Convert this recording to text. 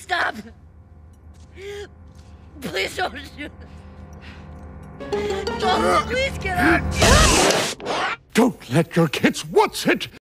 stop! Please don't shoot. Don't, please get out! Don't let your kids watch it!